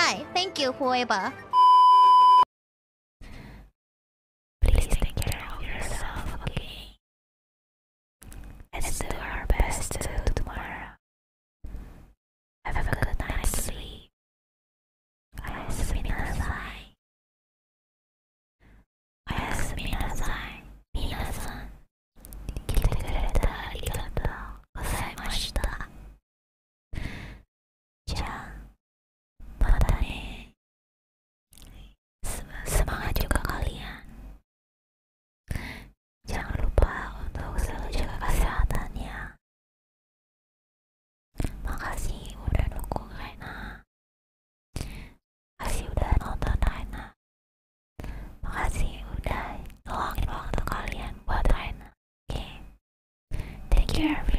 Hi, thank you, whoever. Please take care of yourself, okay? Let's do our best till tomorrow. Have a good night's sleep. おやすみなさい。おやすみなさい。皆さん、来てくれてありがとうございました。じゃあ、またね。Semangat juga kalian. Jangan lupa untuk selalu jaga kesehatan ya. Makasih udah dukung Raina. Makasih udah nonton Raina. Makasih udah ngeluangin waktu kalian buat Raina. Oke. Take care.